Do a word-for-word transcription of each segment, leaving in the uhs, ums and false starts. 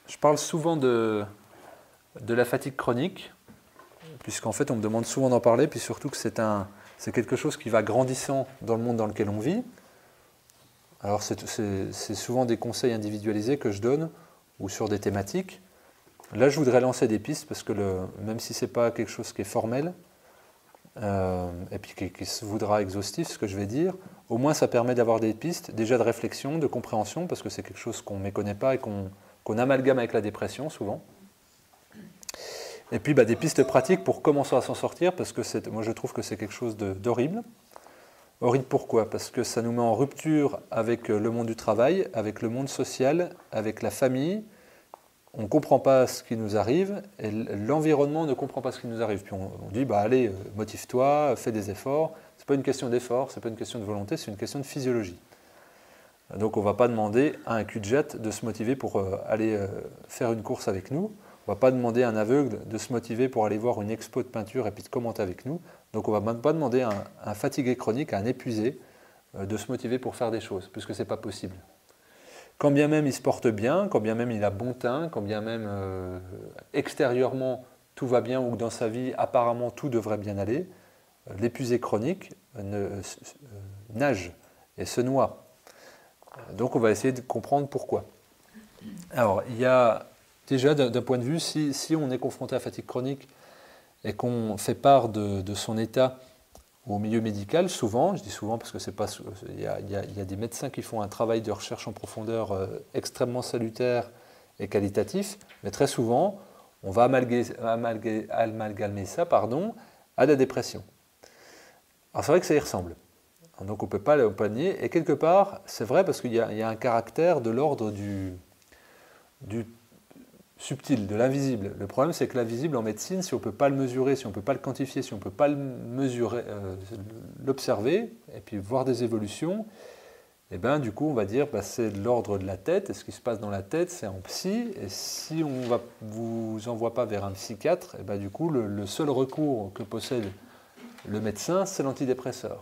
Je parle souvent de, de la fatigue chronique, puisqu'en fait on me demande souvent d'en parler, puis surtout que c'est un, c'est quelque chose qui va grandissant dans le monde dans lequel on vit. Alors c'est, c'est, c'est souvent des conseils individualisés que je donne, ou sur des thématiques. Là je voudrais lancer des pistes, parce que le, même si ce n'est pas quelque chose qui est formel, euh, et puis qui, qui se voudra exhaustif, ce que je vais dire, au moins ça permet d'avoir des pistes, déjà de réflexion, de compréhension, parce que c'est quelque chose qu'on ne méconnaît pas et qu'on, qu'on amalgame avec la dépression souvent. Et puis bah, des pistes pratiques pour commencer à s'en sortir, parce que c'est, moi je trouve que c'est quelque chose de, d'horrible. Horrible pourquoi? Parce que ça nous met en rupture avec le monde du travail, avec le monde social, avec la famille. On ne comprend pas ce qui nous arrive et l'environnement ne comprend pas ce qui nous arrive. Puis on, on dit, bah, allez, motive-toi, fais des efforts. Ce n'est pas une question d'effort, ce n'est pas une question de volonté, c'est une question de physiologie. Donc on ne va pas demander à un cul-de-jet de se motiver pour euh, aller euh, faire une course avec nous. On ne va pas demander à un aveugle de se motiver pour aller voir une expo de peinture et puis de commenter avec nous. Donc on ne va même pas demander à un, à un fatigué chronique, à un épuisé, euh, de se motiver pour faire des choses, puisque ce n'est pas possible. Quand bien même il se porte bien, quand bien même il a bon teint, quand bien même euh, extérieurement tout va bien ou que dans sa vie apparemment tout devrait bien aller, euh, l'épuisé chronique euh, ne, euh, nage et se noie. Donc on va essayer de comprendre pourquoi. Alors il y a déjà d'un point de vue, si, si on est confronté à la fatigue chronique et qu'on fait part de, de son état au milieu médical, souvent, je dis souvent parce que c'est pas, il y, a, il, y a, il y a des médecins qui font un travail de recherche en profondeur euh, extrêmement salutaire et qualitatif, mais très souvent, on va amalgamer, amalgamer, amalgamer ça pardon, à la dépression. Alors c'est vrai que ça y ressemble, donc on ne peut pas le nier, et quelque part, c'est vrai parce qu'il y, y a un caractère de l'ordre du, du subtil, de l'invisible. Le problème, c'est que l'invisible en médecine, si on ne peut pas le mesurer, si on ne peut pas le quantifier, si on ne peut pas le mesurer, euh, l'observer, et puis voir des évolutions, et ben, du coup, on va dire que bah, c'est de l'ordre de la tête, et ce qui se passe dans la tête, c'est en psy, et si on ne vous envoie pas vers un psychiatre, et ben, du coup, le, le seul recours que possède le médecin, c'est l'antidépresseur.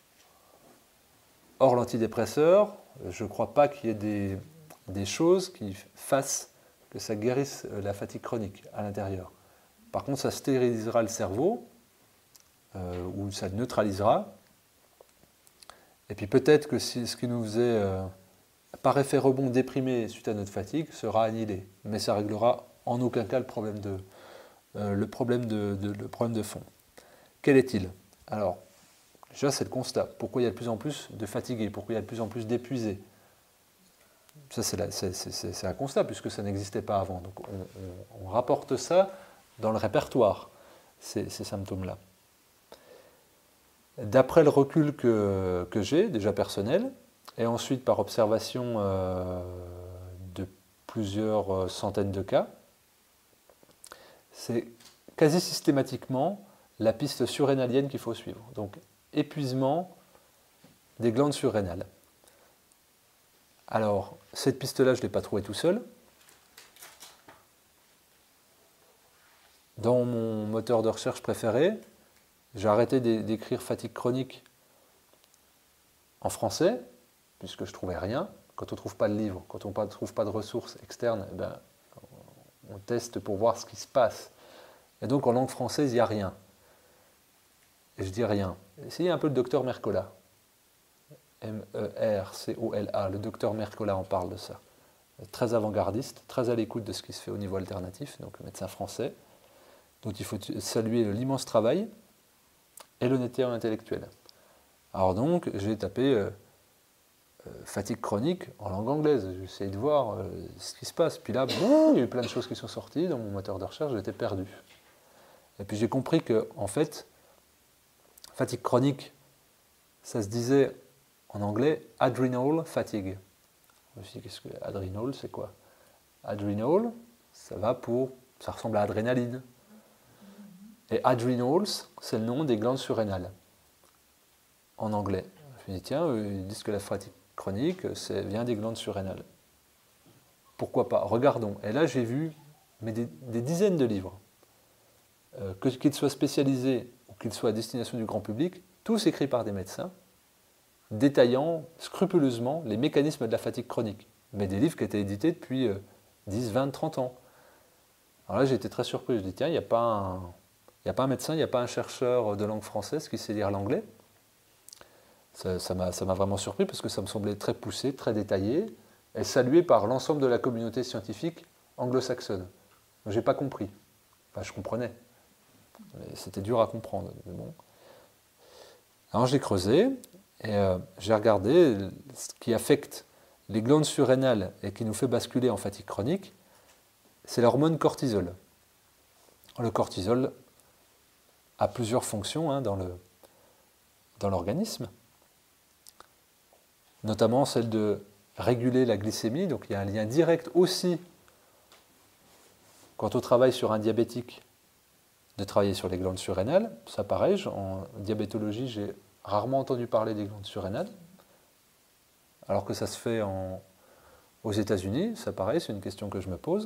Or, l'antidépresseur, je ne crois pas qu'il y ait des, des choses qui fassent que ça guérisse la fatigue chronique à l'intérieur. Par contre, ça stérilisera le cerveau, euh, ou ça le neutralisera. Et puis peut-être que si, ce qui nous faisait, euh, par effet rebond, déprimer suite à notre fatigue, sera annihilé. Mais ça réglera en aucun cas le problème de, euh, le problème de, de, le problème de fond. Quel est-il? Alors, déjà, c'est le constat. Pourquoi il y a de plus en plus de fatigués? Pourquoi il y a de plus en plus d'épuisés? Ça, c'est un constat, puisque ça n'existait pas avant. Donc, on, on, on rapporte ça dans le répertoire, ces, ces symptômes-là. D'après le recul que, que j'ai, déjà personnel, et ensuite par observation euh, de plusieurs centaines de cas, c'est quasi systématiquement la piste surrénalienne qu'il faut suivre. Donc, épuisement des glandes surrénales. Alors, cette piste-là, je ne l'ai pas trouvée tout seul. Dans mon moteur de recherche préféré, j'ai arrêté d'écrire fatigue chronique en français, puisque je ne trouvais rien. Quand on ne trouve pas de livre, quand on ne trouve pas de ressources externes, eh ben, on teste pour voir ce qui se passe. Et donc, en langue française, il n'y a rien. Et je dis rien. Essayez un peu le docteur Mercola. M E R C O L A, le docteur Mercola en parle de ça. Très avant-gardiste, très à l'écoute de ce qui se fait au niveau alternatif, donc le médecin français. Donc il faut saluer l'immense travail et l'honnêteté intellectuelle. Alors donc, j'ai tapé euh, euh, fatigue chronique en langue anglaise. J'ai essayé de voir euh, ce qui se passe. Puis là, bon, il y a eu plein de choses qui sont sorties. Dans mon moteur de recherche, j'étais perdu. Et puis j'ai compris que, en fait, fatigue chronique, ça se disait en anglais, adrenal fatigue. Je me suis dit, qu'est-ce que adrenal, c'est quoi? Adrenal, ça va pour, ça ressemble à adrénaline. Et adrenals, c'est le nom des glandes surrénales, en anglais. Je me suis dit, tiens, ils disent que la fatigue chronique, ça vient des glandes surrénales. Pourquoi pas? Regardons. Et là, j'ai vu mais des, des dizaines de livres, euh, qu'ils soient spécialisés ou qu'ils soient à destination du grand public, tous écrits par des médecins, détaillant scrupuleusement les mécanismes de la fatigue chronique. Mais des livres qui étaient édités depuis euh, dix, vingt, trente ans. Alors là, j'ai été très surpris. Je dis, tiens, il n'y a pas un, il n'y a pas un médecin, il n'y a pas un chercheur de langue française qui sait lire l'anglais. Ça, ça m'a, ça m'a vraiment surpris parce que ça me semblait très poussé, très détaillé, et salué par l'ensemble de la communauté scientifique anglo-saxonne. Je n'ai pas compris. Enfin, je comprenais. Mais c'était dur à comprendre. Mais bon. Alors j'ai creusé et euh, j'ai regardé ce qui affecte les glandes surrénales et qui nous fait basculer en fatigue chronique, c'est l'hormone cortisol. Le cortisol a plusieurs fonctions hein, dans, le, dans l'organisme, notamment celle de réguler la glycémie. Donc il y a un lien direct aussi, quand on travaille sur un diabétique, de travailler sur les glandes surrénales. Ça pareil, en diabétologie, j'ai rarement entendu parler des glandes surrénales, alors que ça se fait en, aux États-Unis. Ça pareil, c'est une question que je me pose.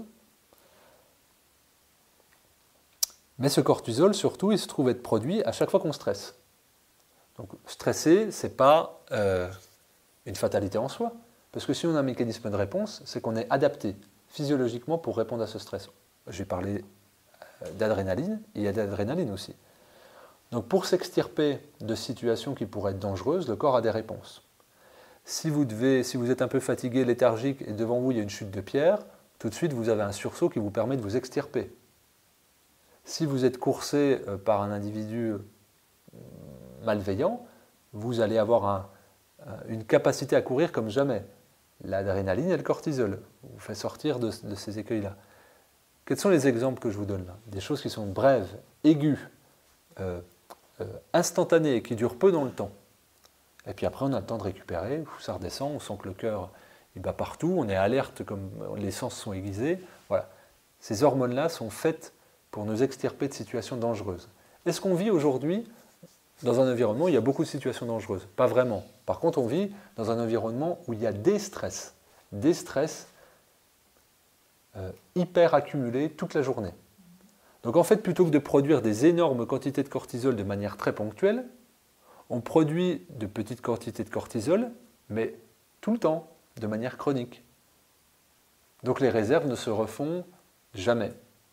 Mais ce cortisol, surtout, il se trouve être produit à chaque fois qu'on stresse. Donc stresser, ce n'est pas euh, une fatalité en soi. Parce que si on a un mécanisme de réponse, c'est qu'on est adapté physiologiquement pour répondre à ce stress. J'ai parlé d'adrénaline, il y a de l'adrénaline aussi. Donc pour s'extirper de situations qui pourraient être dangereuses, le corps a des réponses. Si vous, devez, si vous êtes un peu fatigué, léthargique, et devant vous il y a une chute de pierre, tout de suite vous avez un sursaut qui vous permet de vous extirper. Si vous êtes coursé par un individu malveillant, vous allez avoir un, une capacité à courir comme jamais. L'adrénaline et le cortisol vous fait sortir de, de ces écueils-là. Quels sont les exemples que je vous donne là? Des choses qui sont brèves, aiguës, euh, euh, instantanées et qui durent peu dans le temps. Et puis après, on a le temps de récupérer, ça redescend, on sent que le cœur il bat partout, on est alerte comme les sens sont aiguisés. Voilà. Ces hormones-là sont faites pour nous extirper de situations dangereuses. Est-ce qu'on vit aujourd'hui dans un environnement où il y a beaucoup de situations dangereuses? Pas vraiment. Par contre, on vit dans un environnement où il y a des stress. Des stress euh, hyper accumulés toute la journée. Donc en fait, plutôt que de produire des énormes quantités de cortisol de manière très ponctuelle, on produit de petites quantités de cortisol, mais tout le temps, de manière chronique. Donc les réserves ne se refont jamais.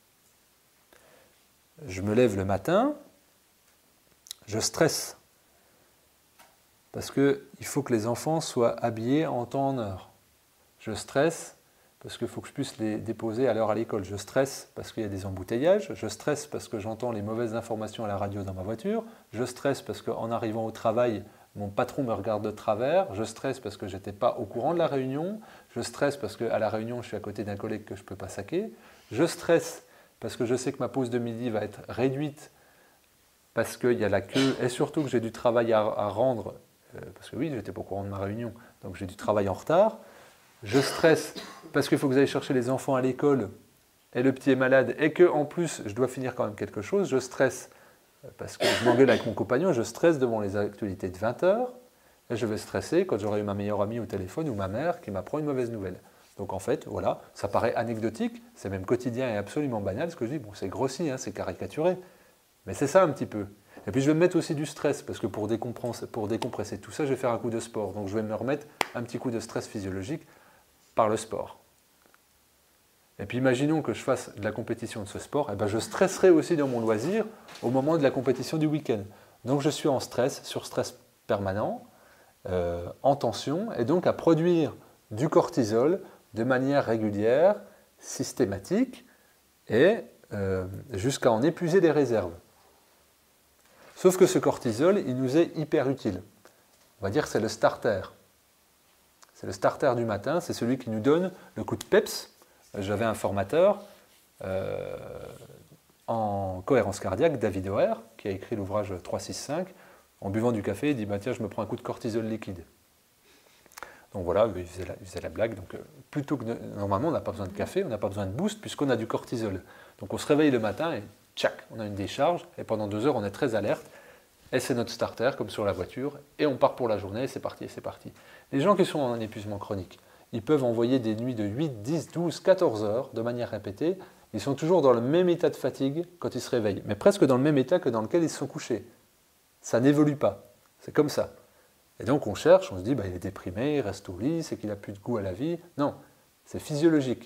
Je me lève le matin, je stresse. Parce qu'il faut que les enfants soient habillés en temps en heure. Je stresse parce qu'il faut que je puisse les déposer à l'heure à l'école. Je stresse parce qu'il y a des embouteillages. Je stresse parce que j'entends les mauvaises informations à la radio dans ma voiture. Je stresse parce qu'en arrivant au travail, mon patron me regarde de travers. Je stresse parce que je n'étais pas au courant de la réunion. Je stresse parce qu'à la réunion, je suis à côté d'un collègue que je ne peux pas saquer. Je stresse parce que je sais que ma pause de midi va être réduite parce qu'il y a la queue et surtout que j'ai du travail à, à rendre, euh, parce que oui, je n'étais pas au courant de ma réunion, donc j'ai du travail en retard. Je stresse parce qu'il faut que j'aille chercher les enfants à l'école et le petit est malade et qu'en plus, je dois finir quand même quelque chose. Je stresse parce que je m'engueule avec mon compagnon, je stresse devant les actualités de vingt heures et je vais stresser quand j'aurai eu ma meilleure amie au téléphone ou ma mère qui m'apprend une mauvaise nouvelle. Donc en fait, voilà, ça paraît anecdotique, c'est même quotidien et absolument banal, ce que je dis, bon, c'est grossi, hein, c'est caricaturé, mais c'est ça un petit peu. Et puis je vais me mettre aussi du stress, parce que pour décompresser, pour décompresser tout ça, je vais faire un coup de sport, donc je vais me remettre un petit coup de stress physiologique par le sport. Et puis imaginons que je fasse de la compétition de ce sport, et ben je stresserai aussi dans mon loisir au moment de la compétition du week-end. Donc je suis en stress, sur stress permanent, euh, en tension, et donc à produire du cortisol de manière régulière, systématique, et euh, jusqu'à en épuiser les réserves. Sauf que ce cortisol, il nous est hyper utile. On va dire que c'est le starter. C'est le starter du matin, c'est celui qui nous donne le coup de peps. J'avais un formateur euh, en cohérence cardiaque, David O'Hare, qui a écrit l'ouvrage trois six cinq. En buvant du café, il dit bah, « Tiens, je me prends un coup de cortisol liquide ». Donc voilà, il faisait la, il faisait la blague. Donc, plutôt que de, normalement, on n'a pas besoin de café, on n'a pas besoin de boost puisqu'on a du cortisol. Donc on se réveille le matin et tchac, on a une décharge et pendant deux heures, on est très alerte. Et c'est notre starter, comme sur la voiture, et on part pour la journée, et c'est parti, et c'est parti. Les gens qui sont en épuisement chronique, ils peuvent envoyer des nuits de huit, dix, douze, quatorze heures de manière répétée. Ils sont toujours dans le même état de fatigue quand ils se réveillent, mais presque dans le même état que dans lequel ils se sont couchés. Ça n'évolue pas, c'est comme ça. Et donc on cherche, on se dit, bah, il est déprimé, il reste au lit, c'est qu'il n'a plus de goût à la vie. Non, c'est physiologique.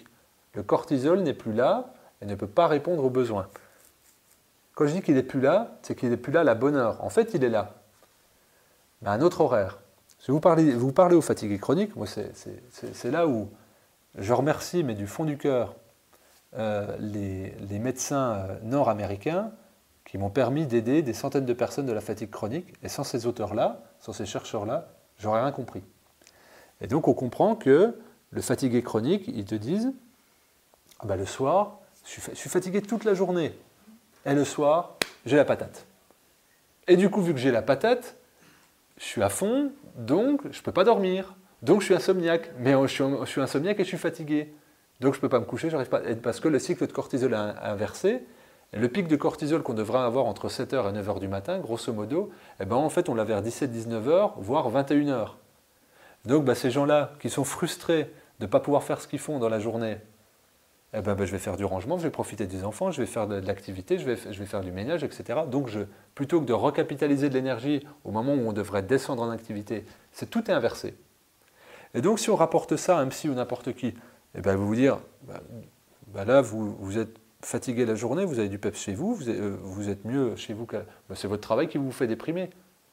Le cortisol n'est plus là et ne peut pas répondre aux besoins. Quand je dis qu'il n'est plus là, c'est qu'il n'est plus là à la bonne heure. En fait, il est là, mais à un autre horaire. Si vous parlez, vous parlez aux fatigués chroniques, moi c'est là où je remercie, mais du fond du cœur, euh, les, les médecins nord-américains qui m'ont permis d'aider des centaines de personnes de la fatigue chronique. Et sans ces auteurs-là, sans ces chercheurs-là, j'aurais rien compris. Et donc on comprend que le fatigué chronique, ils te disent ah ben, le soir, je suis, je suis fatigué toute la journée. Et le soir, j'ai la patate. Et du coup, vu que j'ai la patate, je suis à fond, donc je ne peux pas dormir. Donc je suis insomniaque. Mais je suis, je suis insomniaque et je suis fatigué. Donc je ne peux pas me coucher, j'arrive pas. Parce que le cycle de cortisol est inversé. Et le pic de cortisol qu'on devrait avoir entre sept heures et neuf heures du matin, grosso modo, eh ben, en fait, on l'a vers dix-sept à dix-neuf heures, voire vingt et une heures. Donc bah, ces gens-là qui sont frustrés de ne pas pouvoir faire ce qu'ils font dans la journée, eh ben, bah, je vais faire du rangement, je vais profiter des enfants, je vais faire de l'activité, je vais, je vais faire du ménage, et cetera. Donc je, plutôt que de recapitaliser de l'énergie au moment où on devrait descendre en activité, c'est tout est inversé. Et donc si on rapporte ça à un psy ou n'importe qui, eh ben, vous vous dire, bah, bah là vous, vous êtes fatigué la journée, vous avez du peps chez vous, vous êtes, euh, vous êtes mieux chez vous que... Bah, c'est votre travail qui vous fait déprimer.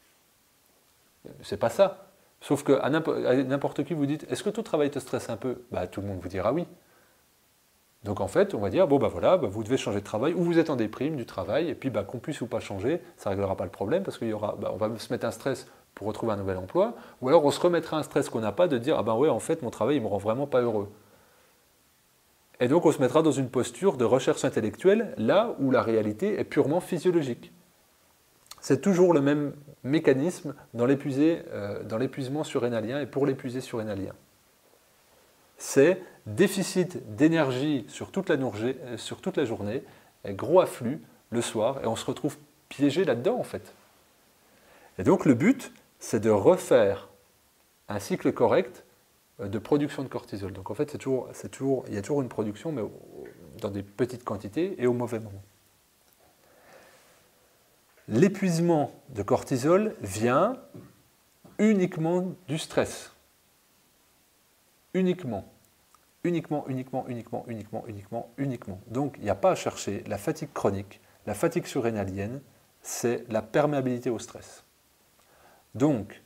C'est pas ça. Sauf qu'à n'importe qui vous dites, est-ce que tout travail te stresse un peu? Bah, tout le monde vous dira oui. Donc en fait, on va dire, bon ben voilà, bah, vous devez changer de travail, ou vous êtes en déprime du travail, et puis bah, qu'on puisse ou pas changer, ça ne réglera pas le problème, parce qu'il y aura, bah, on va se mettre un stress pour retrouver un nouvel emploi, ou alors on se remettra un stress qu'on n'a pas de dire, ah ben ouais, en fait, mon travail, il me rend vraiment pas heureux. Et donc on se mettra dans une posture de recherche intellectuelle, là où la réalité est purement physiologique. C'est toujours le même mécanisme dans l'épuisement surrénalien et pour l'épuisé surrénalien. C'est déficit d'énergie sur, sur toute la journée, et gros afflux le soir, et on se retrouve piégé là-dedans en fait. Et donc le but, c'est de refaire un cycle correct de production de cortisol. Donc en fait, c'est toujours, c'est toujours, il y a toujours une production, mais dans des petites quantités et au mauvais moment. L'épuisement de cortisol vient uniquement du stress. Uniquement. Uniquement, uniquement, uniquement, uniquement, uniquement, uniquement. Donc, il n'y a pas à chercher. La fatigue chronique, la fatigue surrénalienne, c'est la perméabilité au stress. Donc,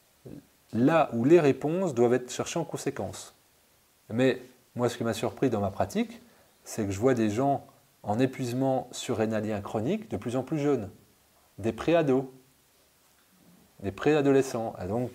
là où les réponses doivent être cherchées en conséquence. Mais moi, ce qui m'a surpris dans ma pratique, c'est que je vois des gens en épuisement surrénalien chronique de plus en plus jeunes. Des préados, des préadolescents. Et donc,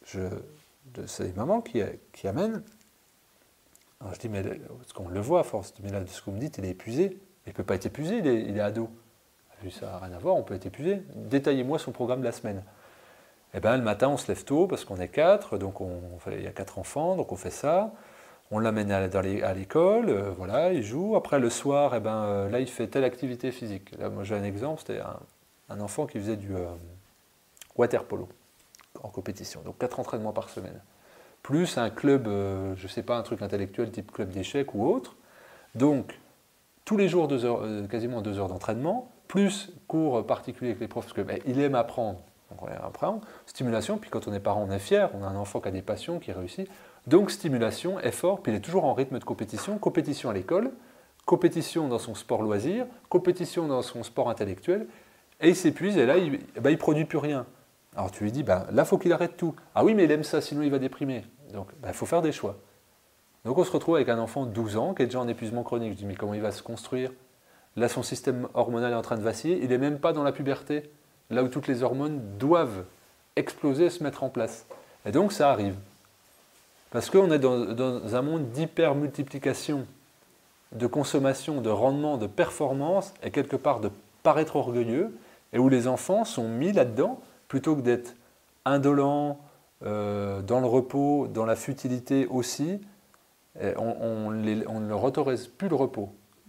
c'est des mamans qui, qui amènent. Alors je dis, mais parce qu'on le voit à force, mais là, de ce que vous me dites, il est épuisé. Il ne peut pas être épuisé, il est, il est ado. Ça n'a rien à voir, on peut être épuisé. Détaillez-moi son programme de la semaine. Eh bien, le matin, on se lève tôt parce qu'on est quatre, donc on, il y a quatre enfants, donc on fait ça. On l'amène à, à l'école, euh, voilà, il joue. Après, le soir, eh ben, euh, là, il fait telle activité physique. Là, moi, j'ai un exemple, c'était un, un enfant qui faisait du euh, water polo en compétition, donc quatre entraînements par semaine. Plus un club, euh, je ne sais pas, un truc intellectuel type club d'échecs ou autre. Donc, tous les jours, deux heures, euh, quasiment deux heures d'entraînement, plus cours particuliers avec les profs, parce qu'il ben, aime apprendre. Donc, on aime apprendre. Stimulation, puis quand on est parent, on est fier, on a un enfant qui a des passions, qui réussit. Donc, stimulation, effort, puis il est toujours en rythme de compétition. Compétition à l'école, compétition dans son sport loisir, compétition dans son sport intellectuel, et il s'épuise, et là, il ne ben, produit plus rien. Alors tu lui dis, ben, là, il faut qu'il arrête tout. Ah oui, mais il aime ça, sinon il va déprimer. Donc, il ben, faut faire des choix. Donc on se retrouve avec un enfant de douze ans qui est déjà en épuisement chronique. Je dis, mais comment il va se construire? Là, son système hormonal est en train de vaciller. Il n'est même pas dans la puberté, là où toutes les hormones doivent exploser et se mettre en place. Et donc, ça arrive. Parce qu'on est dans, dans un monde d'hyper-multiplication, de consommation, de rendement, de performance, et quelque part de paraître orgueilleux, et où les enfants sont mis là-dedans, plutôt que d'être indolents, euh, dans le repos, dans la futilité aussi, on, on, les, on ne leur autorise plus le repos.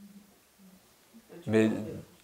Mais,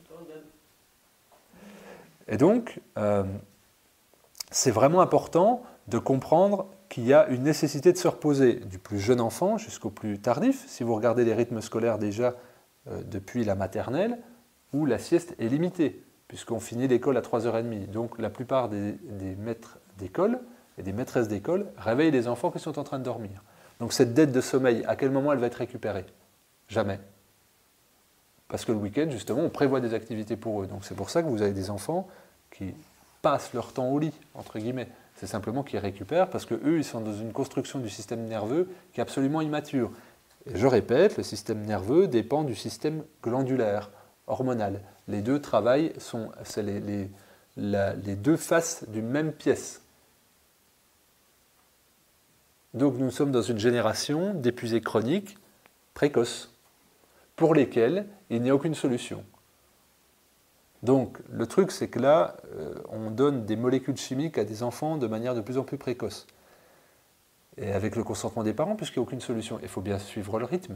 et donc, euh, c'est vraiment important de comprendre qu'il y a une nécessité de se reposer, du plus jeune enfant jusqu'au plus tardif. Si vous regardez les rythmes scolaires déjà euh, depuis la maternelle, où la sieste est limitée, puisqu'on finit l'école à trois heures trente. Donc la plupart des, des maîtres d'école et des maîtresses d'école réveillent les enfants qui sont en train de dormir. Donc cette dette de sommeil, à quel moment elle va être récupérée? Jamais. Parce que le week-end, justement, on prévoit des activités pour eux. Donc c'est pour ça que vous avez des enfants qui passent leur temps au lit, entre guillemets. C'est simplement qu'ils récupèrent parce qu'eux, ils sont dans une construction du système nerveux qui est absolument immature. Et je répète, le système nerveux dépend du système glandulaire, hormonal. Les deux travaillent, sont, c'est les, les, la, les deux faces d'une même pièce. Donc nous sommes dans une génération d'épuisés chroniques précoces, pour lesquels il n'y a aucune solution. Donc le truc, c'est que là, euh, on donne des molécules chimiques à des enfants de manière de plus en plus précoce. Et avec le consentement des parents, puisqu'il n'y a aucune solution, il faut bien suivre le rythme.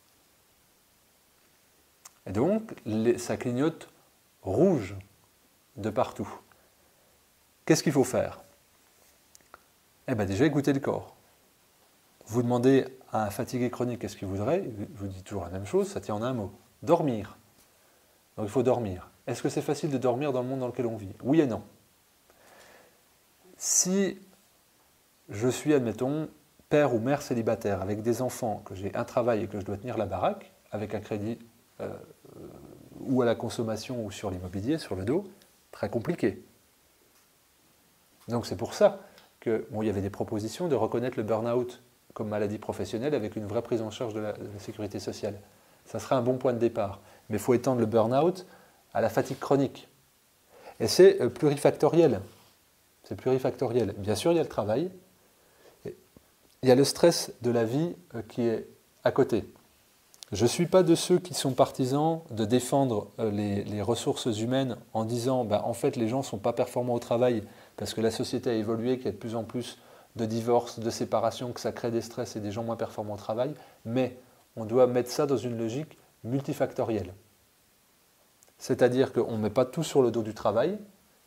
Et donc, les, ça clignote rouge de partout. Qu'est-ce qu'il faut faire? Eh bien déjà, écoutez le corps. Vous demandez à un fatigué chronique qu'est-ce qu'il voudrait, il vous dit toujours la même chose, ça tient en un mot. Dormir. Donc il faut dormir. Est-ce que c'est facile de dormir dans le monde dans lequel on vit? Oui et non. Si je suis, admettons, père ou mère célibataire avec des enfants, que j'ai un travail et que je dois tenir la baraque, avec un crédit euh, ou à la consommation ou sur l'immobilier, sur le dos, très compliqué. Donc c'est pour ça que bon, il y avait des propositions de reconnaître le burn-out comme maladie professionnelle avec une vraie prise en charge de la, de la sécurité sociale. Ça serait un bon point de départ. Mais il faut étendre le burn-out à la fatigue chronique. Et c'est euh, plurifactoriel. C'est plurifactoriel. Bien sûr, il y a le travail. Il y a le stress de la vie euh, qui est à côté. Je ne suis pas de ceux qui sont partisans de défendre euh, les, les ressources humaines en disant ben, en fait les gens ne sont pas performants au travail parce que la société a évolué, qu'il y a de plus en plus de divorces, de séparations, que ça crée des stress et des gens moins performants au travail, mais on doit mettre ça dans une logique multifactorielle. C'est-à-dire qu'on ne met pas tout sur le dos du travail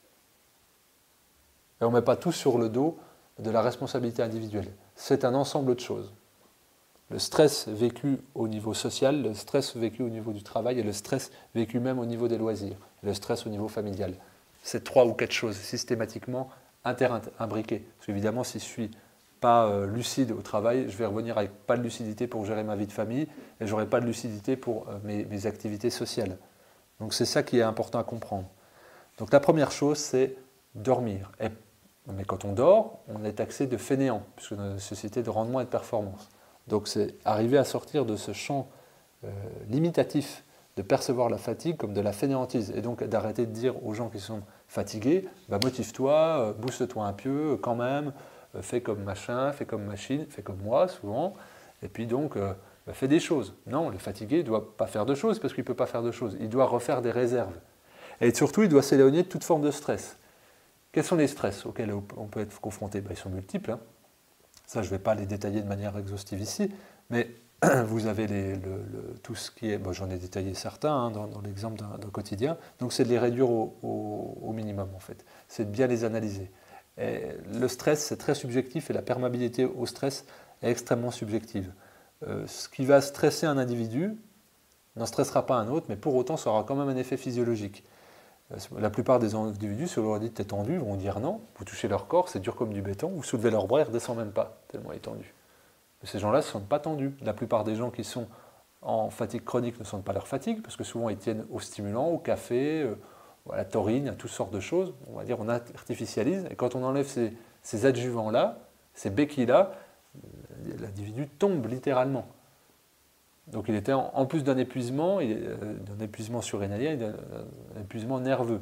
et on ne met pas tout sur le dos de la responsabilité individuelle. C'est un ensemble de choses. Le stress vécu au niveau social, le stress vécu au niveau du travail et le stress vécu même au niveau des loisirs, le stress au niveau familial. C'est trois ou quatre choses systématiquement interimbriquées. Parce qu'évidemment, si je ne suis pas euh, lucide au travail, je vais revenir avec pas de lucidité pour gérer ma vie de famille et je n'aurai pas de lucidité pour euh, mes, mes activités sociales. Donc c'est ça qui est important à comprendre. Donc la première chose, c'est dormir. Et, mais quand on dort, on est taxé de fainéant, puisque dans une société de rendement et de performance. Donc c'est arriver à sortir de ce champ euh, limitatif de percevoir la fatigue comme de la fainéantise. Et donc d'arrêter de dire aux gens qui sont fatigués, bah, motive-toi, euh, booste-toi un peu, quand même, euh, fais comme machin, fais comme machine, fais comme moi souvent, et puis donc euh, bah, fais des choses. Non, le fatigué ne doit pas faire de choses parce qu'il ne peut pas faire de choses. Il doit refaire des réserves. Et surtout, il doit s'éloigner de toute forme de stress. Quels sont les stress auxquels on peut être confronté? Ben, ils sont multiples. Hein. Ça, je ne vais pas les détailler de manière exhaustive ici, mais vous avez les, le, le, tout ce qui est... Bon, j'en ai détaillé certains hein, dans, dans l'exemple d'un quotidien. Donc, c'est de les réduire au, au, au minimum, en fait. C'est de bien les analyser. Et le stress, c'est très subjectif et la perméabilité au stress est extrêmement subjective. Euh, ce qui va stresser un individu n'en stressera pas un autre, mais pour autant, ça aura quand même un effet physiologique. La plupart des individus, si vous leur dites t'es tendu, vont dire non. Vous touchez leur corps, c'est dur comme du béton. Vous soulevez leurs bras, ils ne redescendent même pas, tellement ils sont tendus. Mais ces gens-là ne se sentent pas tendus. La plupart des gens qui sont en fatigue chronique ne sentent pas leur fatigue, parce que souvent ils tiennent au stimulant, au café, euh, à la taurine, à toutes sortes de choses. On va dire on artificialise. Et quand on enlève ces, ces adjuvants-là, ces béquilles-là, l'individu tombe littéralement. Donc il était en, en plus d'un épuisement, euh, d'un épuisement surrénalien et d'un épuisement nerveux.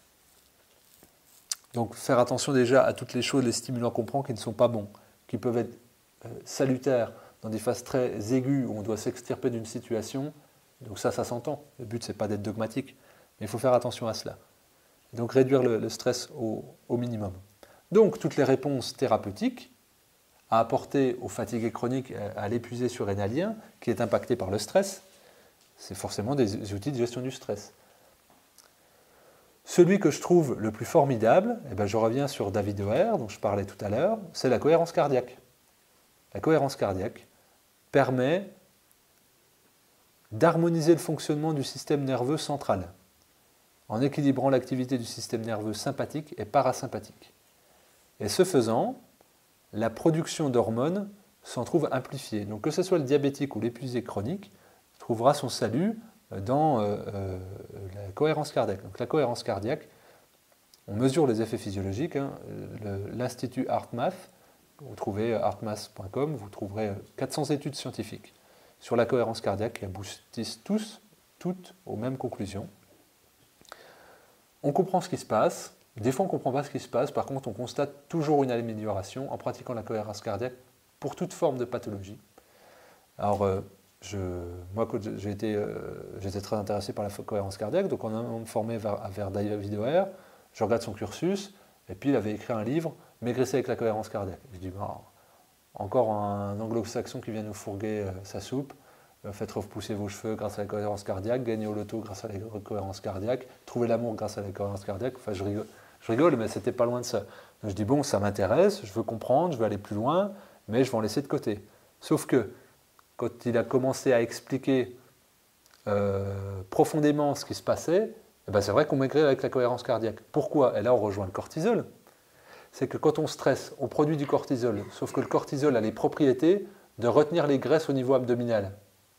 Donc faire attention déjà à toutes les choses, les stimulants qu'on prend qui ne sont pas bons, qui peuvent être euh, salutaires dans des phases très aiguës où on doit s'extirper d'une situation. Donc ça, ça s'entend. Le but, c'est pas d'être dogmatique, mais il faut faire attention à cela. Donc réduire le, le stress au, au minimum. Donc toutes les réponses thérapeutiques à apporter aux fatigués chroniques, à l'épuisé surrénalien, qui est impacté par le stress, c'est forcément des outils de gestion du stress. Celui que je trouve le plus formidable, eh ben je reviens sur David O'Hare, dont je parlais tout à l'heure, c'est la cohérence cardiaque. La cohérence cardiaque permet d'harmoniser le fonctionnement du système nerveux central, en équilibrant l'activité du système nerveux sympathique et parasympathique. Et ce faisant, la production d'hormones s'en trouve amplifiée. Donc que ce soit le diabétique ou l'épuisé chronique, trouvera son salut dans euh, euh, la cohérence cardiaque. Donc la cohérence cardiaque, on mesure les effets physiologiques. Hein. L'Institut HeartMath, vous trouvez heartmath point com, vous trouverez quatre cents études scientifiques sur la cohérence cardiaque qui aboutissent tous, toutes aux mêmes conclusions. On comprend ce qui se passe. Des fois, on ne comprend pas ce qui se passe. Par contre, on constate toujours une amélioration en pratiquant la cohérence cardiaque pour toute forme de pathologie. Alors, euh, je, moi, j'ai été, euh, j'étais très intéressé par la cohérence cardiaque, donc on, a, on me formait vers, vers David O'Hare. Je regarde son cursus, et puis il avait écrit un livre, Maigrissez avec la cohérence cardiaque. Je dis, bon, encore un anglo-saxon qui vient nous fourguer euh, sa soupe. Faites repousser vos cheveux grâce à la cohérence cardiaque, gagnez au loto grâce à la cohérence cardiaque, trouvez l'amour grâce à la cohérence cardiaque. Enfin, je rigole, je rigole mais c'était pas loin de ça. Donc je dis, bon, ça m'intéresse, je veux comprendre, je veux aller plus loin, mais je vais en laisser de côté. Sauf que, quand il a commencé à expliquer euh, profondément ce qui se passait, eh ben c'est vrai qu'on maigrit avec la cohérence cardiaque. Pourquoi? Et là, on rejoint le cortisol. C'est que quand on stresse, on produit du cortisol, sauf que le cortisol a les propriétés de retenir les graisses au niveau abdominal.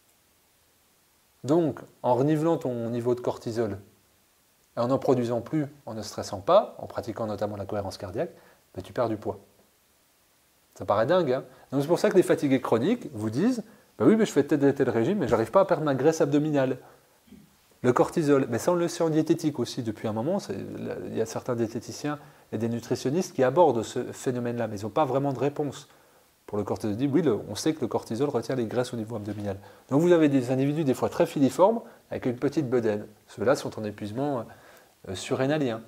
Donc, en renivelant ton niveau de cortisol et en n'en produisant plus, en ne stressant pas, en pratiquant notamment la cohérence cardiaque, ben tu perds du poids. Ça paraît dingue, hein? Donc c'est pour ça que les fatigués chroniques vous disent ben oui, mais je fais tel et tel régime, mais je n'arrive pas à perdre ma graisse abdominale. Le cortisol, mais ça on le sait en diététique aussi depuis un moment. Il y a certains diététiciens et des nutritionnistes qui abordent ce phénomène-là, mais ils n'ont pas vraiment de réponse. Pour le cortisol, oui, le, on sait que le cortisol retient les graisses au niveau abdominal. Donc vous avez des individus des fois très filiformes avec une petite bedaine. Ceux-là sont en épuisement euh, surrénalien.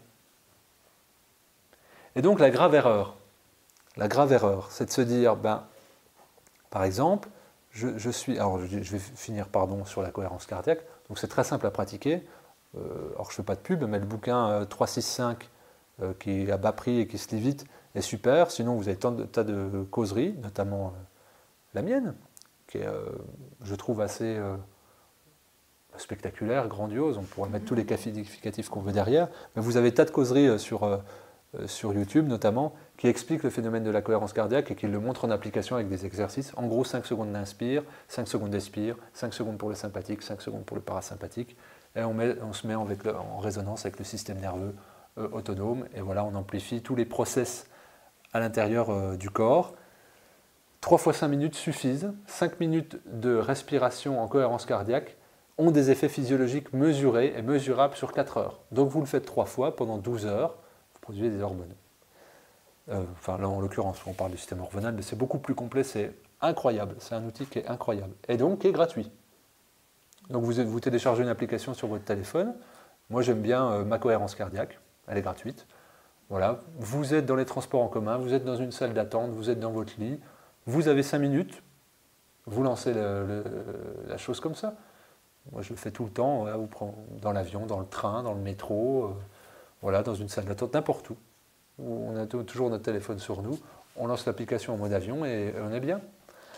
Et donc la grave erreur, la grave erreur, c'est de se dire, ben, par exemple, je, je suis, alors je, je vais finir pardon sur la cohérence cardiaque. Donc c'est très simple à pratiquer. Euh, alors je ne fais pas de pub, mais le bouquin euh, trois six cinq euh, qui est à bas prix et qui se lit vite est super. Sinon vous avez tant de tas de causeries, notamment euh, la mienne, qui est, euh, je trouve, assez euh, spectaculaire, grandiose. On pourrait mettre tous les qualificatifs qu'on veut derrière. Mais vous avez tas de causeries euh, sur, euh, sur YouTube notamment qui expliquent le phénomène de la cohérence cardiaque et qui le montrent en application avec des exercices. En gros, cinq secondes d'inspire, cinq secondes d'expire, cinq secondes pour le sympathique, cinq secondes pour le parasympathique. Et on, met, on se met avec le, en résonance avec le système nerveux euh, autonome. Et voilà, on amplifie tous les process à l'intérieur euh, du corps. trois fois cinq minutes suffisent. cinq minutes de respiration en cohérence cardiaque ont des effets physiologiques mesurés et mesurables sur quatre heures. Donc vous le faites trois fois pendant douze heures, vous produisez des hormones. Euh, enfin là en l'occurrence on parle du système hormonal, mais c'est beaucoup plus complet, c'est incroyable, c'est un outil qui est incroyable et donc qui est gratuit. Donc vous, vous téléchargez une application sur votre téléphone. Moi j'aime bien euh, ma cohérence cardiaque, elle est gratuite. Voilà, vous êtes dans les transports en commun, vous êtes dans une salle d'attente, vous êtes dans votre lit, vous avez cinq minutes, vous lancez le, le, la chose comme ça. Moi je le fais tout le temps, voilà, vous prenez dans l'avion, dans le train, dans le métro, euh, voilà, dans une salle d'attente, n'importe où. On a toujours notre téléphone sur nous, on lance l'application en mode avion et on est bien.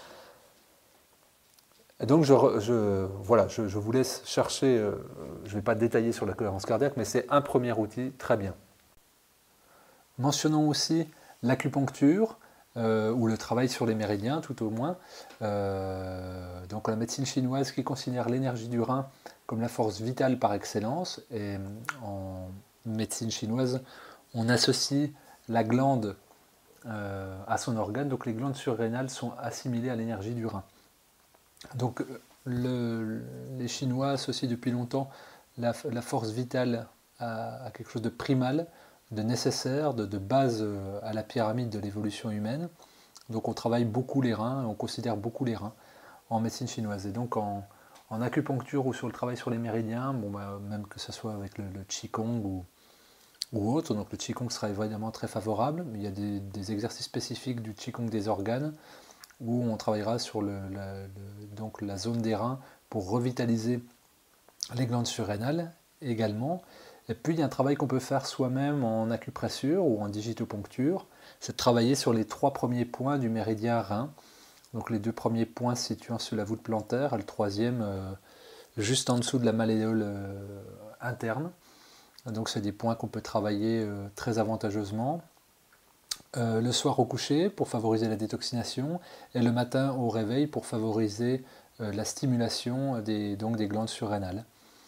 Et donc je, je, voilà, je, je vous laisse chercher, euh, je ne vais pas détailler sur la cohérence cardiaque, mais c'est un premier outil très bien. Mentionnons aussi l'acupuncture, euh, ou le travail sur les méridiens tout au moins. Euh, donc la médecine chinoise qui considère l'énergie du rein comme la force vitale par excellence, et en médecine chinoise, on associe la glande euh, à son organe, donc les glandes surrénales sont assimilées à l'énergie du rein. Donc le, les Chinois associent depuis longtemps la, la force vitale à, à quelque chose de primal, de nécessaire, de, de base à la pyramide de l'évolution humaine. Donc on travaille beaucoup les reins, on considère beaucoup les reins en médecine chinoise. Et donc en, en acupuncture ou sur le travail sur les méridiens, bon bah, même que ce soit avec le, le Qigong ou ou autre. Donc le Qigong sera évidemment très favorable, mais il y a des, des exercices spécifiques du Qigong des organes où on travaillera sur le, la, le, donc la zone des reins pour revitaliser les glandes surrénales également. Et puis il y a un travail qu'on peut faire soi-même en acupressure ou en digitoponcture, c'est de travailler sur les trois premiers points du méridien rein. Donc les deux premiers points se situant sur la voûte plantaire et le troisième euh, juste en dessous de la malléole euh, interne. Donc c'est des points qu'on peut travailler euh, très avantageusement. Euh, le soir au coucher pour favoriser la détoxination et le matin au réveil pour favoriser euh, la stimulation des, donc des glandes surrénales.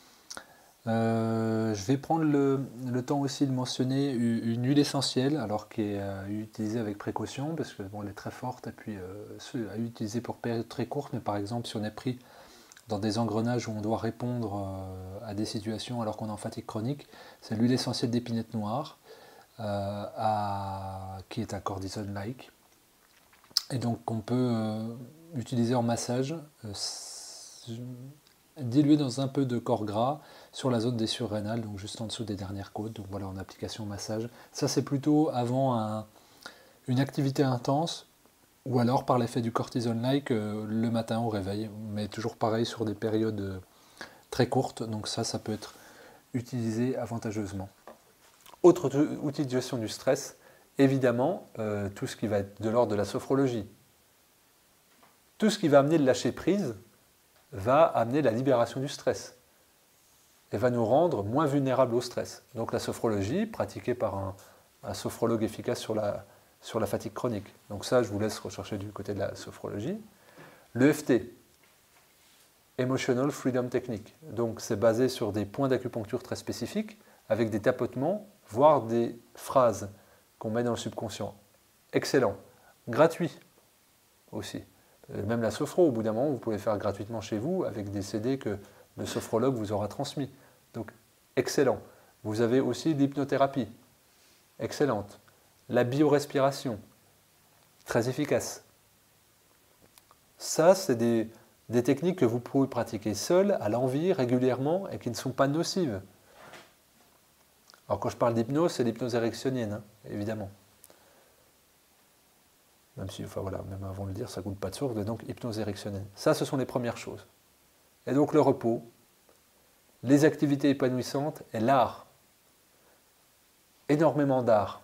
Euh, je vais prendre le, le temps aussi de mentionner une huile essentielle, alors qui est euh, utilisée avec précaution, parce que bon, elle est très forte, et puis euh, à utiliser pour période très courte, mais par exemple si on est pris dans des engrenages où on doit répondre euh, à des situations alors qu'on est en fatigue chronique, c'est l'huile essentielle d'épinette noire, euh, à, qui est un cortisone-like, et donc qu'on peut euh, utiliser en massage, euh, dilué dans un peu de corps gras sur la zone des surrénales, donc juste en dessous des dernières côtes, donc voilà, en application massage. Ça c'est plutôt avant un, une activité intense, ou alors par l'effet du cortisone-like euh, le matin au réveil, mais toujours pareil sur des périodes euh, très courtes, donc ça, ça peut être utilisé avantageusement. Autre outil de gestion du stress, évidemment, euh, tout ce qui va être de l'ordre de la sophrologie. Tout ce qui va amener le lâcher prise va amener la libération du stress et va nous rendre moins vulnérables au stress. Donc la sophrologie, pratiquée par un, un sophrologue efficace sur la, sur la fatigue chronique. Donc ça, je vous laisse rechercher du côté de la sophrologie. Le F T, Emotional Freedom Technique. Donc c'est basé sur des points d'acupuncture très spécifiques, avec des tapotements, voire des phrases qu'on met dans le subconscient. Excellent. Gratuit aussi. Même la sophro, au bout d'un moment, vous pouvez faire gratuitement chez vous avec des C D que le sophrologue vous aura transmis. Donc, excellent. Vous avez aussi l'hypnothérapie. Excellente. La biorespiration. Très efficace. Ça, c'est des, des techniques que vous pouvez pratiquer seul, à l'envie, régulièrement, et qui ne sont pas nocives. Alors, quand je parle d'hypnose, c'est l'hypnose érectionnienne, hein, évidemment. Même si, enfin voilà, même avant de le dire, ça ne coûte pas de source, donc hypnose érectionnelle. Ça, ce sont les premières choses. Et donc le repos, les activités épanouissantes et l'art. Énormément d'art.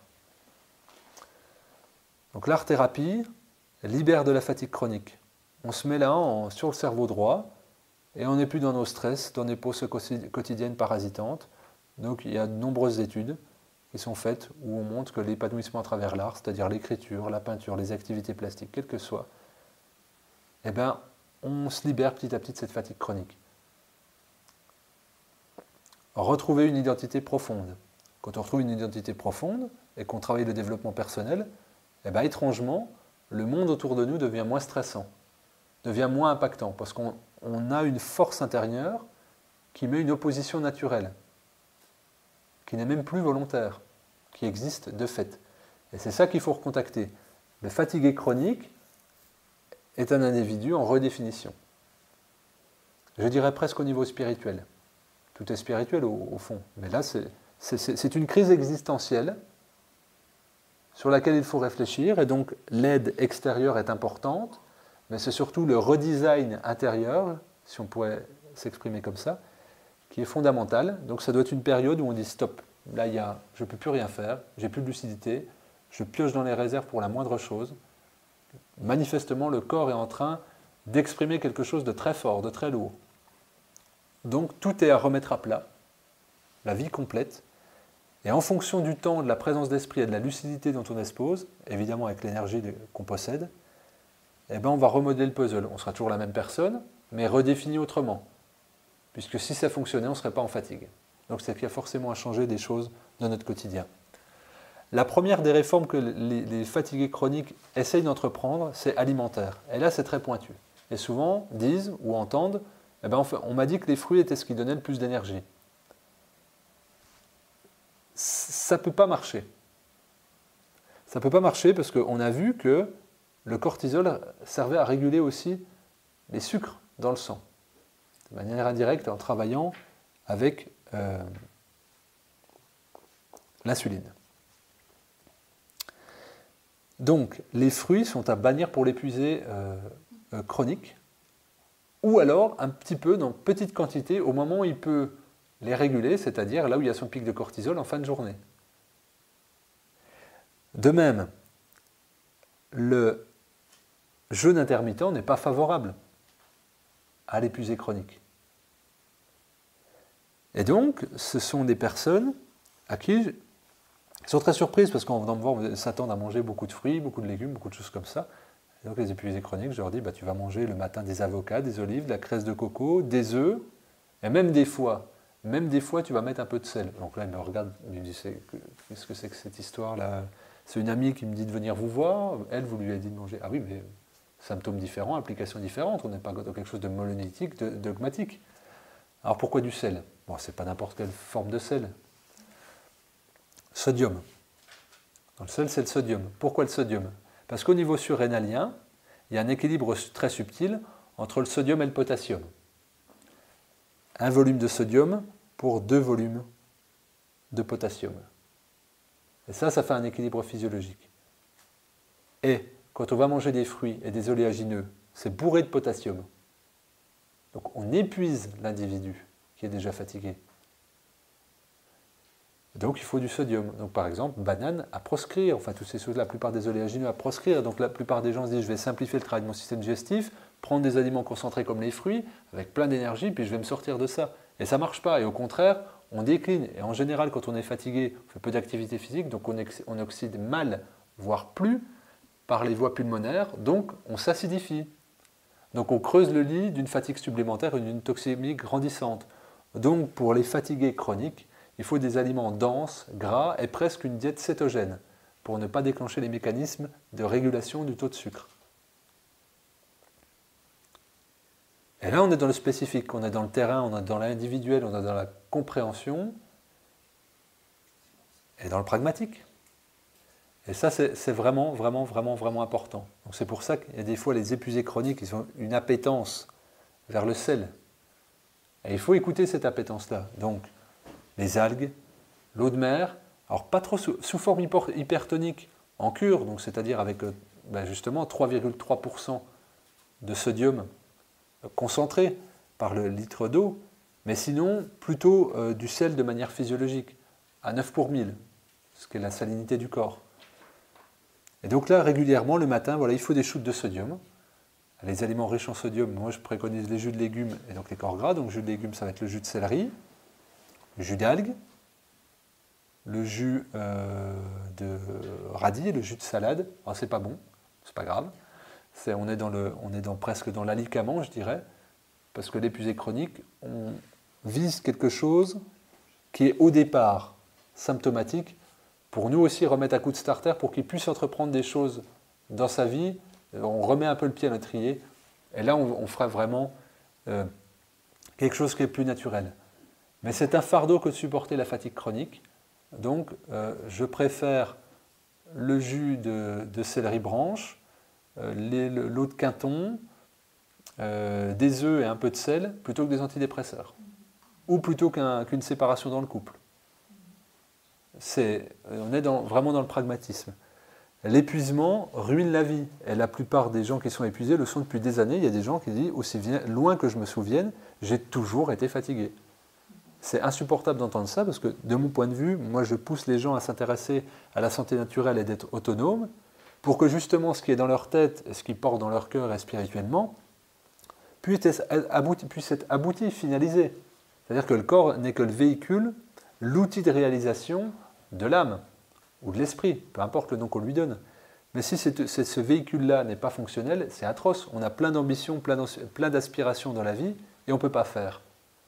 Donc l'art-thérapie libère de la fatigue chronique. On se met là en, sur le cerveau droit et on n'est plus dans nos stress, dans nos pauses quotidiennes parasitantes. Donc il y a de nombreuses études qui sont faites où on montre que l'épanouissement à travers l'art, c'est-à-dire l'écriture, la peinture, les activités plastiques, quelles que soient, eh ben, on se libère petit à petit de cette fatigue chronique. Retrouver une identité profonde. Quand on retrouve une identité profonde et qu'on travaille le développement personnel, eh ben, étrangement, le monde autour de nous devient moins stressant, devient moins impactant, parce qu'on on a une force intérieure qui met une opposition naturelle, qui n'est même plus volontaire, qui existe de fait. Et c'est ça qu'il faut recontacter. Le fatigué chronique est un individu en redéfinition. Je dirais presque au niveau spirituel. Tout est spirituel au, au fond. Mais là, c'est une crise existentielle sur laquelle il faut réfléchir. Et donc, l'aide extérieure est importante, mais c'est surtout le redesign intérieur, si on pourrait s'exprimer comme ça, qui est fondamental. Donc ça doit être une période où on dit stop. Là, il y a, je ne peux plus rien faire, j'ai plus de lucidité, je pioche dans les réserves pour la moindre chose. Manifestement, le corps est en train d'exprimer quelque chose de très fort, de très lourd. Donc tout est à remettre à plat, la vie complète. Et en fonction du temps, de la présence d'esprit et de la lucidité dont on dispose, évidemment avec l'énergie qu'on possède, eh ben on va remodeler le puzzle. On sera toujours la même personne, mais redéfini autrement. Puisque si ça fonctionnait, on ne serait pas en fatigue. Donc c'est qu'il y a forcément à changer des choses dans notre quotidien. La première des réformes que les, les fatigués chroniques essayent d'entreprendre, c'est alimentaire. Et là, c'est très pointu. Et souvent, disent ou entendent, eh ben, on, on m'a dit que les fruits étaient ce qui donnait le plus d'énergie. Ça ne peut pas marcher. Ça ne peut pas marcher parce qu'on a vu que le cortisol servait à réguler aussi les sucres dans le sang, de manière indirecte en travaillant avec euh, l'insuline. Donc, les fruits sont à bannir pour l'épuisé euh, euh, chronique, ou alors un petit peu dans petite quantité au moment où il peut les réguler, c'est-à-dire là où il y a son pic de cortisol en fin de journée. De même, le jeûne intermittent n'est pas favorable à l'épuisé chronique. Et donc, ce sont des personnes à qui sont très surprises parce qu'en venant me voir, on s'attend à manger beaucoup de fruits, beaucoup de légumes, beaucoup de choses comme ça. Et donc les épuisés chroniques, je leur dis, bah, tu vas manger le matin des avocats, des olives, de la cresse de coco, des œufs, et même des fois, même des fois, tu vas mettre un peu de sel. Donc là, il me regarde, il me dit, qu'est-ce que c'est que cette histoire-là? C'est une amie qui me dit de venir vous voir, elle, vous lui avez dit de manger. Ah oui, mais symptômes différents, applications différentes, on n'est pas dans quelque chose de monolithique, de dogmatique. Alors pourquoi du sel? Bon, c'est pas n'importe quelle forme de sel. Sodium. Dans le sel, c'est le sodium. Pourquoi le sodium? Parce qu'au niveau surrénalien, il y a un équilibre très subtil entre le sodium et le potassium. Un volume de sodium pour deux volumes de potassium. Et ça, ça fait un équilibre physiologique. Et quand on va manger des fruits et des oléagineux, c'est bourré de potassium. Donc on épuise l'individu qui est déjà fatigué. Donc il faut du sodium. Donc par exemple, banane à proscrire, enfin toutes ces choses, la plupart des oléagineux à proscrire. Donc la plupart des gens se disent, je vais simplifier le travail de mon système digestif, prendre des aliments concentrés comme les fruits, avec plein d'énergie, puis je vais me sortir de ça. Et ça ne marche pas. Et au contraire, on décline. Et en général, quand on est fatigué, on fait peu d'activité physique, donc on, on oxyde mal, voire plus, par les voies pulmonaires, donc on s'acidifie. Donc on creuse le lit d'une fatigue supplémentaire et d'une toxémie grandissante. Donc pour les fatigués chroniques, il faut des aliments denses, gras et presque une diète cétogène pour ne pas déclencher les mécanismes de régulation du taux de sucre. Et là, on est dans le spécifique, on est dans le terrain, on est dans l'individuel, on est dans la compréhension et dans le pragmatique. Et ça, c'est vraiment, vraiment, vraiment, vraiment important. Donc c'est pour ça qu'il y a des fois les épuisés chroniques, ils ont une appétence vers le sel. Et il faut écouter cette appétence-là. Donc, les algues, l'eau de mer, alors pas trop sous, sous forme hypertonique, en cure, donc c'est-à-dire avec ben justement trois virgule trois pour cent de sodium concentré par le litre d'eau, mais sinon plutôt euh, du sel de manière physiologique, à neuf pour mille, ce qui est la salinité du corps. Et donc là, régulièrement, le matin, voilà, il faut des shoots de sodium. Les aliments riches en sodium, moi je préconise les jus de légumes et donc les corps gras. Donc jus de légumes, ça va être le jus de céleri, le jus d'algues, le jus euh, de radis, le jus de salade. Alors c'est pas bon, c'est pas grave. C'est, on, est dans le, on est dans, presque dans l'alicament, je dirais, parce que l'épuisé chronique, on vise quelque chose qui est au départ symptomatique, pour nous aussi remettre un coup de starter, pour qu'il puisse entreprendre des choses dans sa vie. On remet un peu le pied à l'étrier, et là on, on fera vraiment euh, quelque chose qui est plus naturel. Mais c'est un fardeau que de supporter la fatigue chronique, donc euh, je préfère le jus de, de céleri branche, euh, les, l'eau de Quinton, euh, des œufs et un peu de sel, plutôt que des antidépresseurs, ou plutôt qu'un, qu'une séparation dans le couple. C'est, on est dans, vraiment dans le pragmatisme. L'épuisement ruine la vie. Et la plupart des gens qui sont épuisés le sont depuis des années. Il y a des gens qui disent, aussi loin que je me souvienne, j'ai toujours été fatigué. C'est insupportable d'entendre ça parce que, de mon point de vue, moi je pousse les gens à s'intéresser à la santé naturelle et d'être autonomes pour que justement ce qui est dans leur tête et ce qu'ils portent dans leur cœur et spirituellement puisse être abouti, puisse être abouti, finalisé. C'est-à-dire que le corps n'est que le véhicule, l'outil de réalisation de l'âme ou de l'esprit, peu importe le nom qu'on lui donne. Mais si c'est, c'est, ce véhicule-là n'est pas fonctionnel, c'est atroce. On a plein d'ambitions, plein, plein d'aspirations dans la vie et on ne peut pas faire.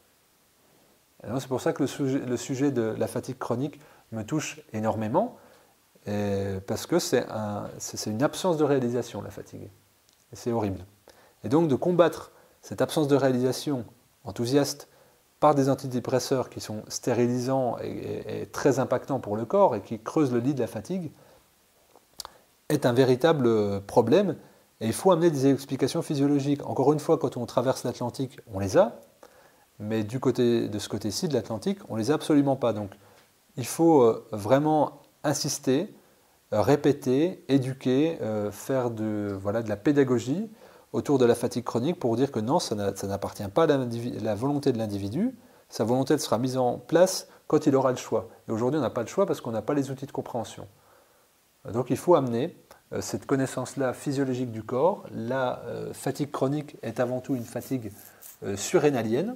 Et donc c'est pour ça que le sujet, le sujet de la fatigue chronique me touche énormément, et parce que c'est, un, c'est, c'est une absence de réalisation, la fatigue. Et c'est horrible. Et donc de combattre cette absence de réalisation enthousiaste par des antidépresseurs qui sont stérilisants et, et, et très impactants pour le corps et qui creusent le lit de la fatigue, est un véritable problème. Et il faut amener des explications physiologiques. Encore une fois, quand on traverse l'Atlantique, on les a, mais du côté, de ce côté-ci de l'Atlantique, on ne les a absolument pas. Donc il faut vraiment insister, répéter, éduquer, faire de, voilà, de la pédagogie autour de la fatigue chronique pour dire que non, ça, ça n'appartient pas à la volonté de l'individu. Sa volonté sera mise en place quand il aura le choix. Et aujourd'hui, on n'a pas le choix parce qu'on n'a pas les outils de compréhension. Donc il faut amener euh, cette connaissance-là physiologique du corps. La euh, fatigue chronique est avant tout une fatigue euh, surrénalienne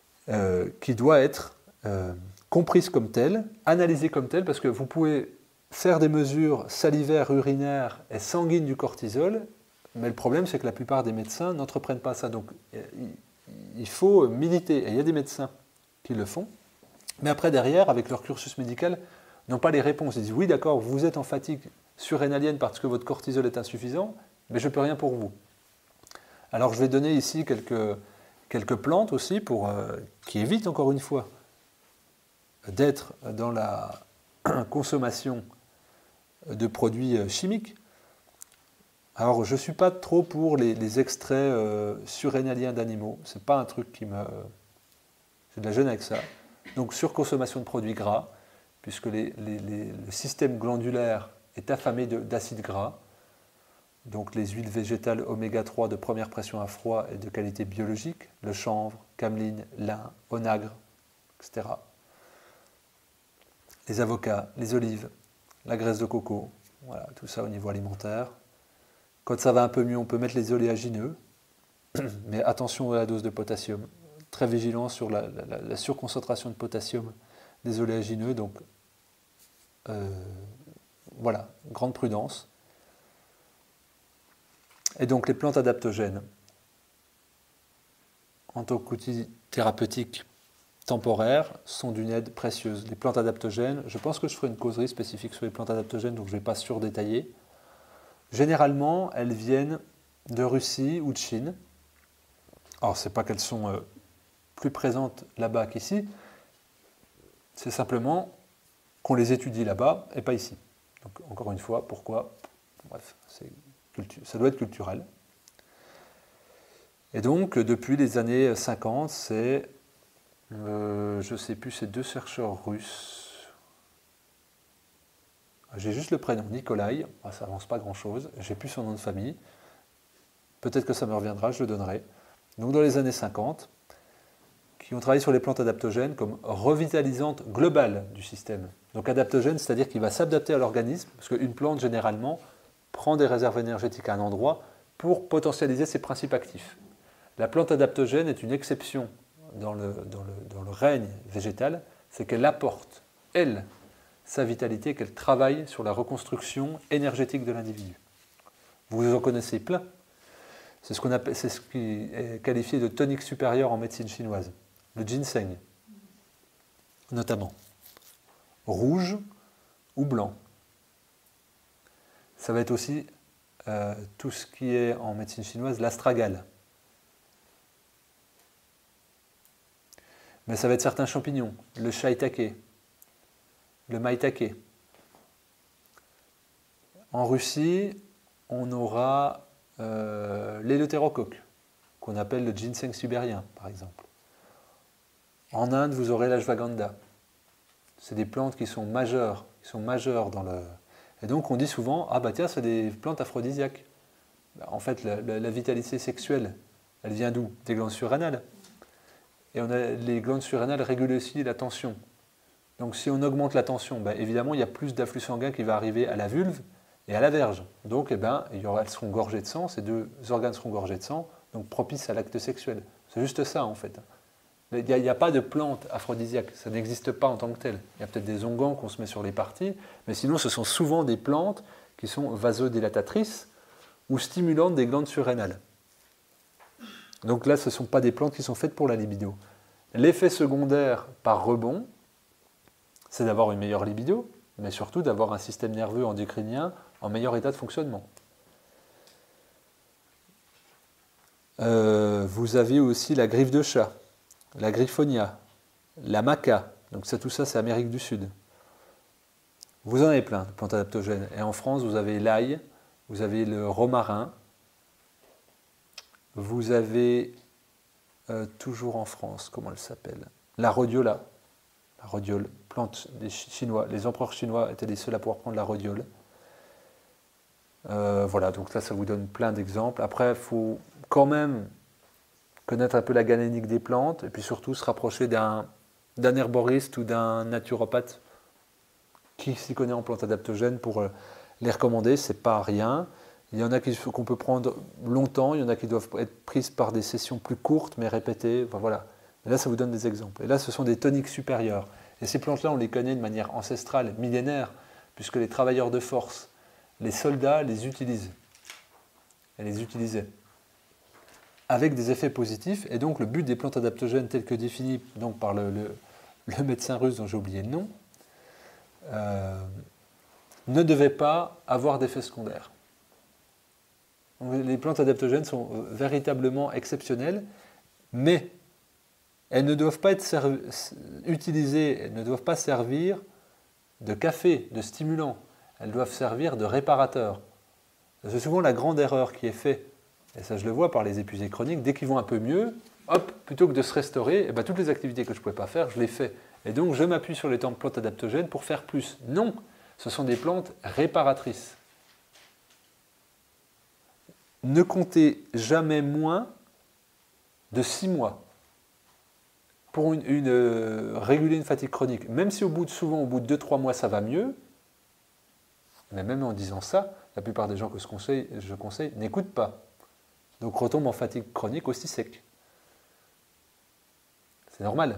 euh, qui doit être euh, comprise comme telle, analysée comme telle, parce que vous pouvez faire des mesures salivaires, urinaires et sanguines du cortisol, mais le problème c'est que la plupart des médecins n'entreprennent pas ça. Donc il faut militer, et il y a des médecins qui le font, mais après derrière, avec leur cursus médical, n'ont pas les réponses. Ils disent oui d'accord, vous êtes en fatigue surrénalienne parce que votre cortisol est insuffisant, mais je ne peux rien pour vous. Alors je vais donner ici quelques, quelques plantes aussi pour, euh, qui évitent encore une fois d'être dans la consommation de produits chimiques. Alors je ne suis pas trop pour les, les extraits euh, surrénaliens d'animaux, c'est pas un truc qui me... J'ai de la gêne avec ça. Donc surconsommation de produits gras, puisque les, les, les, le système glandulaire est affamé d'acides gras. Donc les huiles végétales oméga trois de première pression à froid et de qualité biologique, le chanvre, cameline, lin, onagre, et cetera. Les avocats, les olives, la graisse de coco, voilà, tout ça au niveau alimentaire. Quand ça va un peu mieux, on peut mettre les oléagineux, mais attention à la dose de potassium. Très vigilant sur la, la, la surconcentration de potassium des oléagineux, donc euh, voilà, grande prudence. Et donc les plantes adaptogènes, en tant qu'outil thérapeutique temporaire, sont d'une aide précieuse. Les plantes adaptogènes, je pense que je ferai une causerie spécifique sur les plantes adaptogènes, donc je ne vais pas surdétailler. Généralement, elles viennent de Russie ou de Chine. Alors, ce n'est pas qu'elles sont euh, plus présentes là-bas qu'ici, c'est simplement qu'on les étudie là-bas et pas ici. Donc, encore une fois, pourquoi? Bref, ça doit être culturel. Et donc, depuis les années cinquante, c'est, euh, je ne sais plus, c'est deux chercheurs russes. J'ai juste le prénom, Nikolai, ça n'avance pas grand-chose, j'ai plus son nom de famille. Peut-être que ça me reviendra, je le donnerai. Donc dans les années cinquante, qui ont travaillé sur les plantes adaptogènes comme revitalisantes globales du système. Donc adaptogène, c'est-à-dire qu'il va s'adapter à l'organisme, parce qu'une plante, généralement, prend des réserves énergétiques à un endroit pour potentialiser ses principes actifs. La plante adaptogène est une exception dans le, dans le, dans le règne végétal, c'est qu'elle apporte, elle, sa vitalité, qu'elle travaille sur la reconstruction énergétique de l'individu. Vous en connaissez plein. C'est ce, qu'on appelle, c'est ce qui est qualifié de tonique supérieure en médecine chinoise. Le ginseng, notamment. Rouge ou blanc. Ça va être aussi euh, tout ce qui est en médecine chinoise, l'astragale. Mais ça va être certains champignons, le shiitake, le maitake. En Russie, on aura euh, l'éleutérocoque, qu'on appelle le ginseng sibérien, par exemple. En Inde, vous aurez l'ashwagandha. C'est des plantes qui sont majeures, qui sont majeures dans le... Et donc on dit souvent, ah bah tiens, c'est des plantes aphrodisiaques. En fait, la, la, la vitalité sexuelle, elle vient d'où? Des glandes surrénales. Et on a, les glandes surrénales régulent aussi la tension. Donc si on augmente la tension, ben, évidemment, il y a plus d'afflux sanguin qui va arriver à la vulve et à la verge. Donc eh ben, il y aura, elles seront gorgées de sang, ces deux organes seront gorgés de sang, donc propices à l'acte sexuel. C'est juste ça en fait. Il n'y a, a pas de plante aphrodisiaque, ça n'existe pas en tant que tel. Il y a peut-être des onguents qu'on se met sur les parties, mais sinon ce sont souvent des plantes qui sont vasodilatatrices ou stimulantes des glandes surrénales. Donc là, ce ne sont pas des plantes qui sont faites pour la libido. L'effet secondaire par rebond, c'est d'avoir une meilleure libido, mais surtout d'avoir un système nerveux endocrinien en meilleur état de fonctionnement. Euh, vous avez aussi la griffe de chat, la griffonia, la maca, donc ça, tout ça c'est Amérique du Sud. Vous en avez plein de plantes adaptogènes. Et en France, vous avez l'ail, vous avez le romarin, vous avez, euh, toujours en France, comment elle s'appelle? La rhodiola. La rhodiole, plante des Chinois. Les empereurs chinois étaient les seuls à pouvoir prendre la rhodiole. Euh, voilà, donc là, ça vous donne plein d'exemples. Après, il faut quand même connaître un peu la galénique des plantes et puis surtout se rapprocher d'un d'un herboriste ou d'un naturopathe qui s'y connaît en plantes adaptogènes pour les recommander. C'est pas rien. Il y en a qu'on peut prendre longtemps, il y en a qui doivent être prises par des sessions plus courtes mais répétées. Enfin, voilà. Et là, ça vous donne des exemples. Et là, ce sont des toniques supérieures. Et ces plantes-là, on les connaît de manière ancestrale, millénaire, puisque les travailleurs de force, les soldats les utilisent. Et les utilisaient. Avec des effets positifs, et donc le but des plantes adaptogènes telles que définies donc, par le, le, le médecin russe dont j'ai oublié le nom, euh, ne devait pas avoir d'effets secondaires. Donc, les plantes adaptogènes sont véritablement exceptionnelles, mais elles ne doivent pas être utilisées, elles ne doivent pas servir de café, de stimulant, elles doivent servir de réparateur. C'est souvent la grande erreur qui est faite, et ça je le vois par les épuisés chroniques, dès qu'ils vont un peu mieux, hop, plutôt que de se restaurer, eh ben, toutes les activités que je ne pouvais pas faire, je les fais. Et donc je m'appuie sur les plantes adaptogènes pour faire plus. Non, ce sont des plantes réparatrices. Ne comptez jamais moins de six mois pour une, une, euh, réguler une fatigue chronique. Même si au bout de, souvent au bout de deux trois mois ça va mieux, mais même en disant ça, la plupart des gens que je conseille, je conseille n'écoutent pas. Donc retombe en fatigue chronique aussi sec. C'est normal.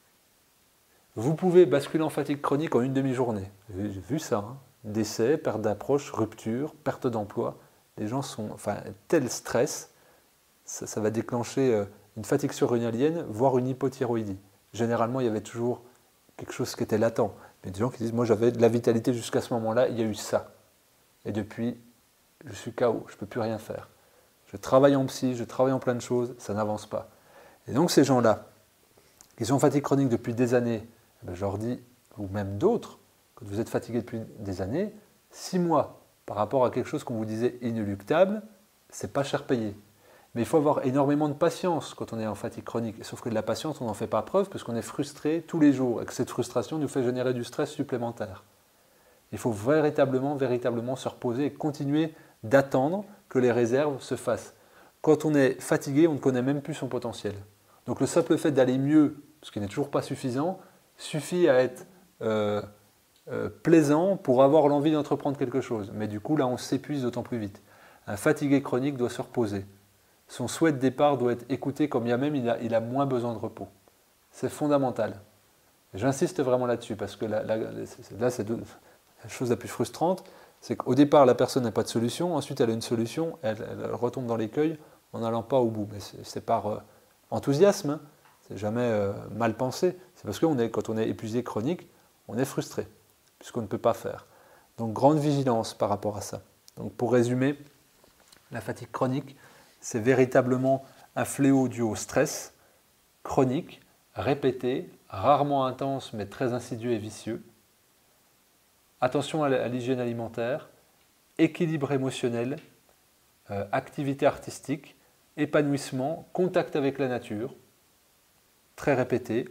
Vous pouvez basculer en fatigue chronique en une demi-journée. J'ai vu ça. Hein. Décès, perte d'approche, rupture, perte d'emploi. Les gens sont, enfin, tel stress, ça, ça va déclencher une fatigue surrénalienne, voire une hypothyroïdie. Généralement, il y avait toujours quelque chose qui était latent. Mais des gens qui disent, moi j'avais de la vitalité jusqu'à ce moment-là, il y a eu ça. Et depuis, je suis K O, je ne peux plus rien faire. Je travaille en psy, je travaille en plein de choses, ça n'avance pas. Et donc ces gens-là, qui sont en fatigue chronique depuis des années, ben je leur dis, ou même d'autres, quand vous êtes fatigué depuis des années, six mois par rapport à quelque chose qu'on vous disait inéluctable, c'est pas cher payé. Mais il faut avoir énormément de patience quand on est en fatigue chronique. Sauf que de la patience, on n'en fait pas preuve parce qu'on est frustré tous les jours et que cette frustration nous fait générer du stress supplémentaire. Il faut véritablement, véritablement se reposer et continuer d'attendre que les réserves se fassent. Quand on est fatigué, on ne connaît même plus son potentiel. Donc le simple fait d'aller mieux, ce qui n'est toujours pas suffisant, suffit à être euh, euh, plaisant pour avoir l'envie d'entreprendre quelque chose. Mais du coup, là, on s'épuise d'autant plus vite. Un fatigué chronique doit se reposer. Son souhait de départ doit être écouté comme bien même il a, il a moins besoin de repos. C'est fondamental. J'insiste vraiment là-dessus parce que là, là, là c'est la chose la plus frustrante, c'est qu'au départ, la personne n'a pas de solution, ensuite elle a une solution, elle, elle retombe dans l'écueil en n'allant pas au bout. Mais c'est par euh, enthousiasme, hein. C'est jamais euh, mal pensé. C'est parce que on est, quand on est épuisé chronique, on est frustré, puisqu'on ne peut pas faire. Donc grande vigilance par rapport à ça. Donc pour résumer, la fatigue chronique, c'est véritablement un fléau dû au stress chronique, répété, rarement intense mais très insidieux et vicieux. Attention à l'hygiène alimentaire, équilibre émotionnel, euh, activité artistique, épanouissement, contact avec la nature, très répété,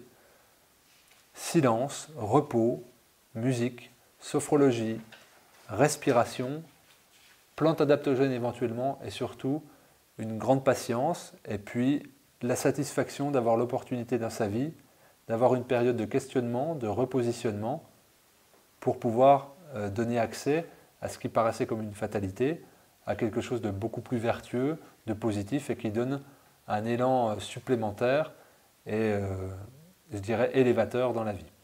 silence, repos, musique, sophrologie, respiration, plantes adaptogènes éventuellement et surtout une grande patience et puis la satisfaction d'avoir l'opportunité dans sa vie, d'avoir une période de questionnement, de repositionnement pour pouvoir euh, donner accès à ce qui paraissait comme une fatalité, à quelque chose de beaucoup plus vertueux, de positif et qui donne un élan supplémentaire et, euh, je dirais, élévateur dans la vie.